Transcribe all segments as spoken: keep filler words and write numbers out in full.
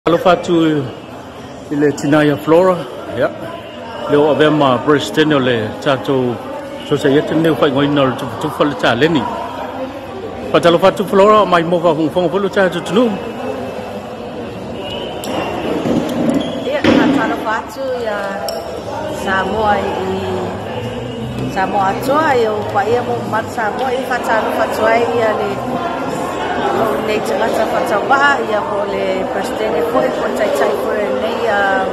Halo fatu ile Tinaya Flora ya leo abema president ole chato society ne fa ngoi nol tu tu fa cha leni patalo fatu Flora mai mo va hung fong fo cha tu tu ya patalo fatu ya Samoa i Samoa toa yo pa ia mo mat Samoa i patalo fatu ai ya le nei tanga sa fatawa ia ole president e foi ko tai tai ko nei a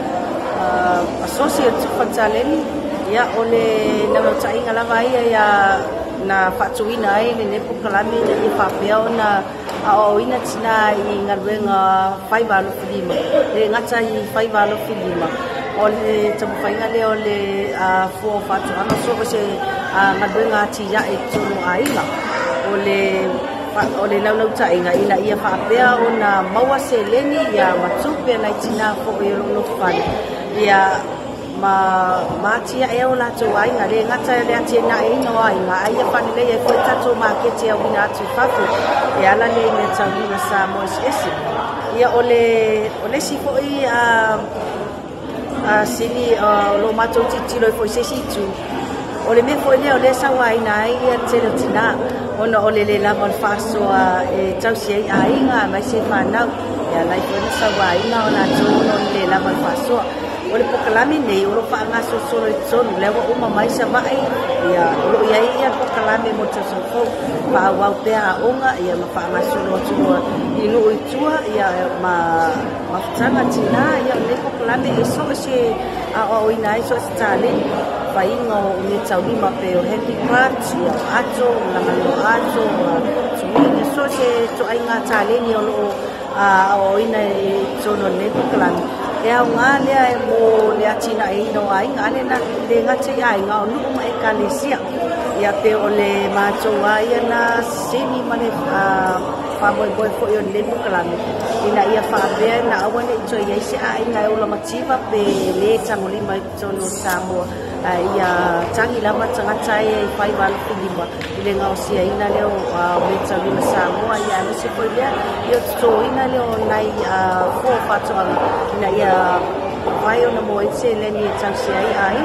associate fataleni ia ole na tai ngala vai ia na fatuina ai ne pokalami ni fa pia na a o ina tina i ngarwenga five alo filima le ngata i five alo filima ole tamu fainga le ole a fo fatu ana so se ngarwenga ti ya e tunu ai la ole ole lau lau tai nga ina ia whaapea o na maua se leni ia matupe na itina ko i rono whani ia ma matia e o lato ai nga re ngata le atia na e no ai nga ai whani le e koe tato makete au ina atu whafu e ala le me tau na sa moes esi ia ole ole si ko i a a sini lo mato titilo i fo se si tu ole me foi le ole sa wai nai ia tele tina ona ole le la mon faso e tau si ai nga mai se mana ya lai foi sa wai na ona jo no le la mon faso ole pokalami nei oro fa nga so so so le wa uma mai sa vai ya lo ia ia pokalami mo tso so pa wa pe a onga ia ma fa nga so no so inu itua ia ma ma tsanga tina ia le pokalami e so se a o ina so stale paingo ni tauli ma pe o handicraft ya ato na malo ato sumi so se to ai nga tale ni o a o ina so no ne klan e a nga le ai mo le atina ai no ai nga le na le nga che ai nga no ma e kalesia ya pe o le ma to ai na semi mane a fa boy boy fo yo le klan ina ia fa be na awone to ye se ai nga o la machiva pe le tamuli ma to no samo ia tangi lama tanga tai e fai vale filima ile ngau sia ina leo me tsavi na Samoa ia no se foi ia io sto ina leo nai fo fatanga ina ia vai ona mo ese le ni tsansi ai ai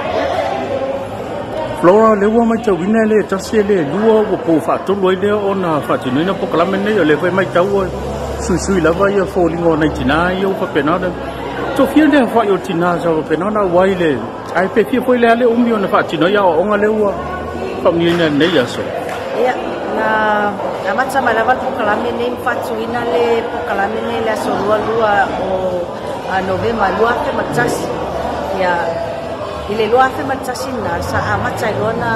Flora le wa mai tau ina le tasi le luo wo po fa to loi le ona fa tinu na pokalame ne le foi mai tau sui sui la vai fo lingo na tina io fa penada to fia le fa yo tina so penada wai le ai pe fia foi le ale umio na fa tino ya o nga le wa fa mi ne ne ya so ya na na matsa malava pokalame ne fatu ina le pokalame ne la so lua lua o a novema lua ke matsasi ya ile lua ke matsasi na sa amatsa lona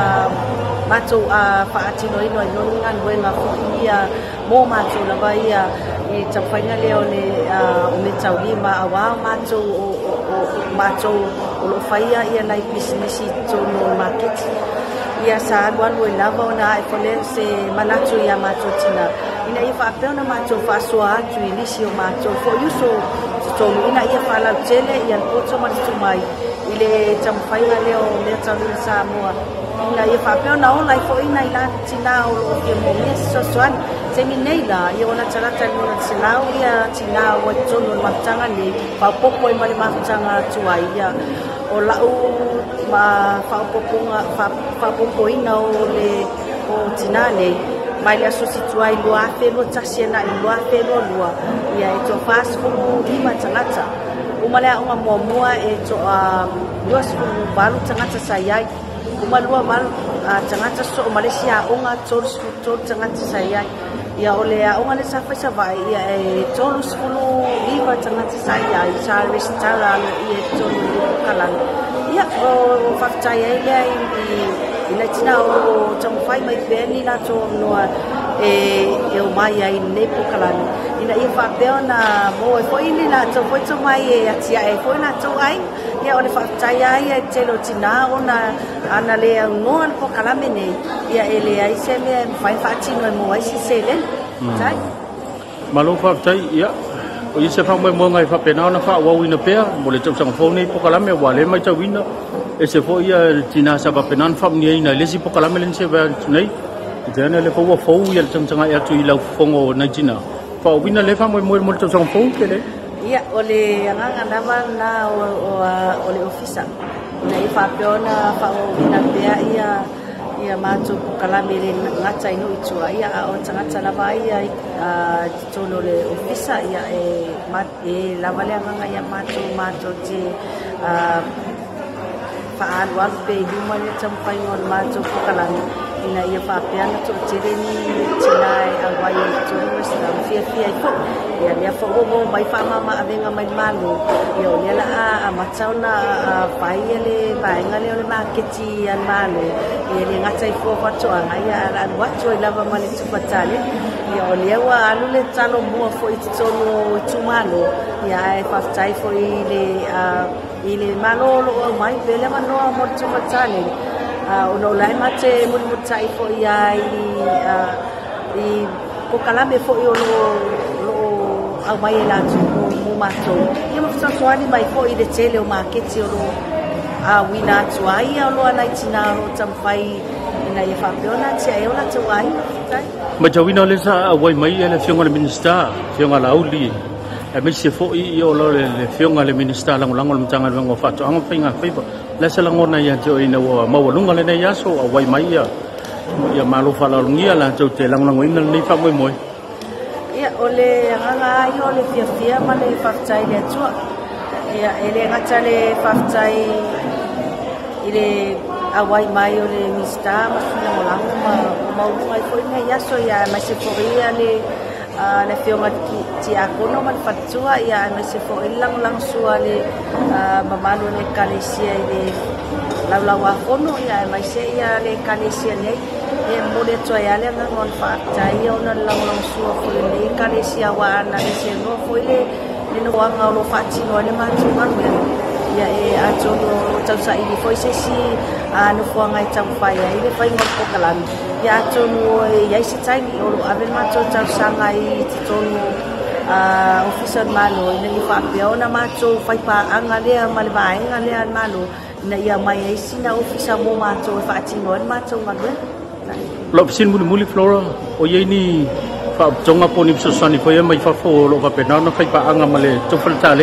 mato a fa atino ino ino ngan wenga ko ia mo mato la ba ia i tafanya leo le o me tauli ma awa mato o mato o lo faia ia lai business to no market ia sa wan we lava na ai fole se manacho ia mato tina ina ia fa pena mato fa so atu ilisi o mato for you so so ina ia fa la tele ia poto ma tu mai ile tamfaina leo le tauli Samoa ina ia fa pena o lai fo ina ila tina o lo ke mo me so soan semi nei la ia ona tsala tsala na tsinau ia tina o tono matanga ni pa popo i mali matanga tuai ia o la u ma fa popo fa fa popo ina o le o tina le mai la so situai lo afe lo tsasiena i lo afe lo lua ia e to fast food i matanga tsa uma le uma momua e to a duas balu tsanga tsayai uma lua mal tsanga tso Malaysia onga tors tor tsanga tsayai ia ole a onga le sa fa sa vai ia e tolu skulu viva tanga tsa ia i sa restaurant ia tolu kalan ia o fa tsai ia i ina tina o tamu fai mai beni na to no e e o mai ai nei kalan ina ia fa peona mo e foi ni na to foi to mai e atia e foi na to ai ia ole fa tsai ai e telo tina ona ana le no an kalan ne ia ele ai se me fai fa tino mo ai si sele sai malo fa tai ia o ise fa mo ngai fa pena na fa wa wina pe mo le tsang sang fo ni pokalame wa le mai tawina e se fo ia tina sa fa pena fa ni ina le si pokalame le se va nei tena le fo fo ia tsang tsang ai tu i lau fongo na tina fa wina le fa mo mo mo to song fo ke le ia ole nganga lava na o ole ofisa na ifa peona fa o wina pea ia ia matu kalame le ngata ino itua ia o tangata lava ia tono le ofisa ia e mat e lava le nganga ia matu matu te fa anwal pe duma le tampai ngon matu kalame ina ia fa peana to tele ni tinai awai to restaurant fia fia ko ia ia fa go mai fa mama avenga mai malu ia ia la a machauna pai ele pai ngale le marketi an malu ia le ngatai fo fa to anga ia la wa to lava mali tu patale ia ia wa alu le talo mo fo itu tono tu malu ia e fa tai fo ile ile malo lo mai bele mano mo tu patale ono lai mate mun mutai fo ia i i ko kalame fo i ono lo au mai la tu mo mato ia mo sa swali mai fo i de tele o market ono a wina tu ai ono ana tina ro tampai ina ia fa peona tia e ona tu ai ma jawina le sa wai mai ele fionga le minister fionga la uli e me se fo i o lo le fionga le minister lang lang lo mtanga ngo fa to anga finga fiba la sala ngona ya jo ina wa ma wa lunga le na ya so wai mai ya ya malu fa la ngia la jo te lang lang ina ni fa moi moi ia ole nga yo le fia fia ma le fa tai le tu ia ele ngata le fa tai ile awai mai ole mista ma sina mo lang ma ma mai ko ina ya so ya ma se fo ia le na fionga ti ako no man fatua ia me se fo ilang lang suale mamalo le kalesia ile laulawa fono ia mai se ia le kalesia nei e mole to ia le ngon fa tai ona laulang sua fo le kalesia wa na se no fo ile le no wanga lo fati no le ma tuman ia e ato no tausa ili fo se si anu fo ngai tau fa ia ile fa ngo ko kalan ya tonu ya isi tai ni olo aben ma to tau sangai tonu officer malo ina ni fa peona ma to fai pa anga le mal ba anga le malo na ia mai isi na officer mo ma to fa tingon ma to ma le lo sin muli muli flora o ye ni fa jonga poni so sani fo ye mai fa fo lo fa pe na no fai pa anga male to fal tale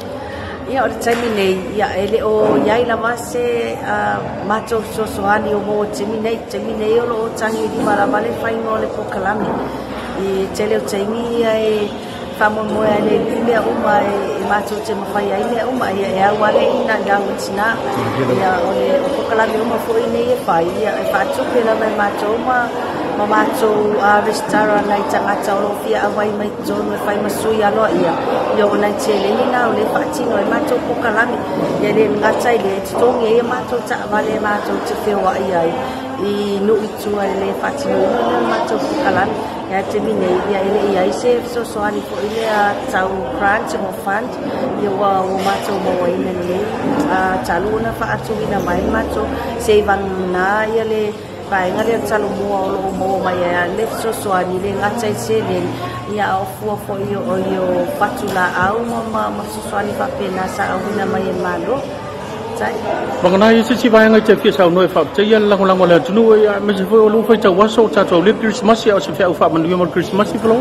ia o temi nei ia ele o iai la mase mato so soani o mo temi nei temi nei o lo tangi di mara male fai no le pokalami i tele o temi ai famo mo ele le o mai mato te mo fai ai le o mai ia wale ina da utina ia o le pokalami o mo foi nei e fai ia e fa tu pela mai mato ma ma mato a restaurant lai tanga tau fia awai mai jono fai masui alo ia yo na tele ni na le fati no mato pokalami ia le ngatai le tongi e mato ta vale mato te fe wa ia i no itu le fati no mato pokalami ia te mine ia ile ia se so so ani fo ile a tau crunch mo fund ia wa o mato mo wa ina le a talu na fa atu ina mai mato se van na ia le pai ngale talo mo lo mo mai ya le so so ani le ngatai se le ia o fu fo io o io fatula au ma ma so so ani fa pena sa au na mai malo sai mengenai sisi bayang aja ke sau noi fa saya lang lang wala tunu ya me se fo lu fa ta waso ta to le Christmas ya se fa fa man mo Christmas flo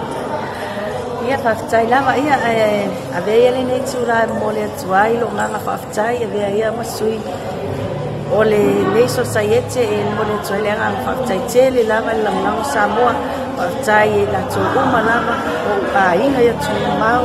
ia fa sai la va ia ave ia le nei tsura mo le tswai lo nga fa sai ave ia masui ole le society e mo le tswele nga fa sai tele la va lang lang Samoa fa sai la tso uma la o a inga ya tsu mau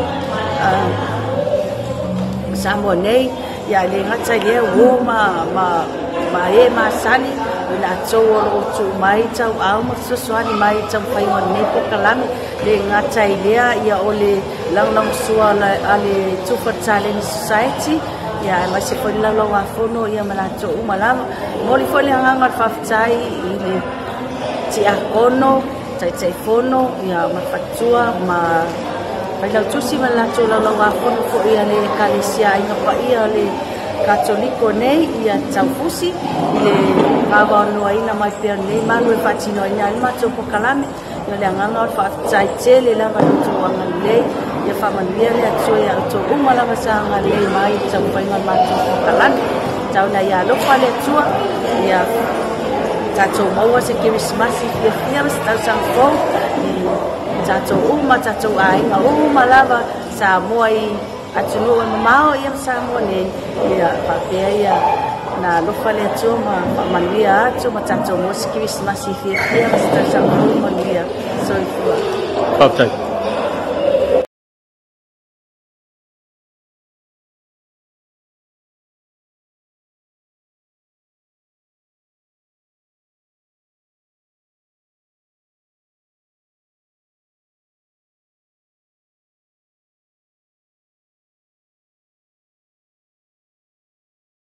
Samoa nei ya le ngatai le wo ma ma ma e ma sani la tso o tsu mai tau au mo so swani mai tau fai mo ne ko kalami le ngatai le ya ole lang lang sua la ale tsu fa challenge society ya ma se fo la lo wa fono ya ma la tso uma la mo li fo le nga fa fai ile ti a kono tai tai fono ya ma fatua ma pai la tusi ma la tso la lo wa fono fo ia le kalesia ina pa ia le Katoliko nei ia taufusi le kawa no ina mai pe nei manu e fatino ina ma to ko kalame yo le nganga fa tsai tele la ma to anga le ya fa man bia le tso ya to uma la sa anga le mai tsa pa ina ma to ko kalame tau na ya lo fa le tso ya ta to mo wa se Christmas ia ia sta sang fo tātou uma tātou ainga uma lava sa moa i atunu e mamao ia sa moa ne ia whapea ia na lofa le atua ma manuia atu ma tātou moa si Christmas i whia whia ma sa tātou moa manuia so i fua. Whapea.